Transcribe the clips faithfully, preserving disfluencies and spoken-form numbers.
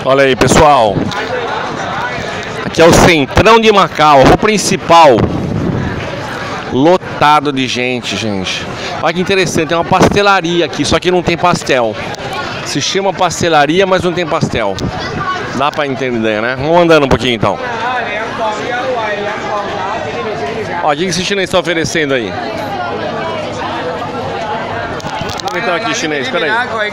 Olha aí, pessoal. Aqui é o centrão de Macau, o principal. Lotado de gente, gente. Olha que interessante, tem uma pastelaria aqui, só que não tem pastel. Se chama pastelaria, mas não tem pastel. Dá pra entender, né? Vamos andando um pouquinho então. Ó, o que esse chinês está oferecendo aí? Então aqui chinês, peraí.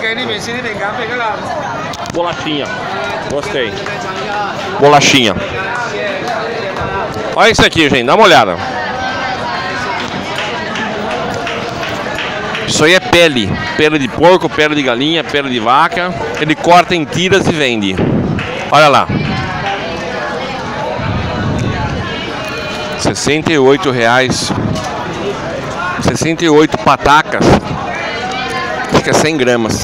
Bolachinha. Gostei. Bolachinha. Olha isso aqui, gente. Dá uma olhada. Isso aí é pele. Pele de porco, pele de galinha, pele de vaca. Ele corta em tiras e vende. Olha lá. sessenta e oito reais. sessenta e oito patacas. Acho que é cem gramas.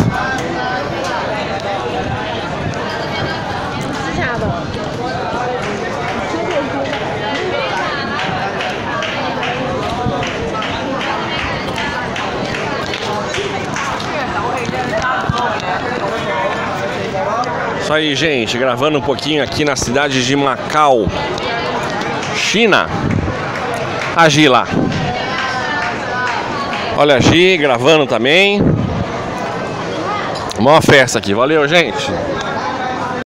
Isso aí, gente, gravando um pouquinho aqui na cidade de Macau, China. A Gi lá. Olha a Gi gravando também. Uma festa aqui. Valeu, gente.